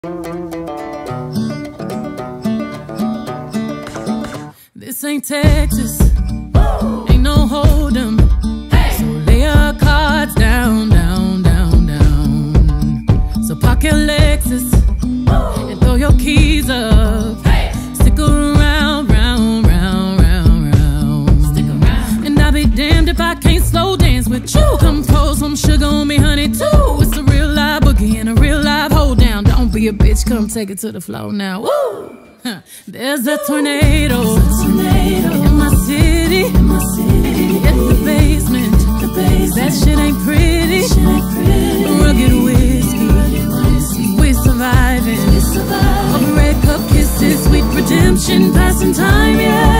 This ain't Texas, ain't no hold'em. So lay your cards down, down, down, down. So park your Lexus and throw your keys up. Stick around, round, round, round, round. Stick around. And I'll be damned if I can't slow dance with you. Come pour some sugar on me, honey, too. It's a real live boogie and a real live hold down. Don't be a bitch, come take it to the floor now. Woo! There's a tornado in my city, at the basement. That shit ain't pretty. Rugged whiskey, we're surviving. Red cup kisses, sweet redemption, passing time, yeah.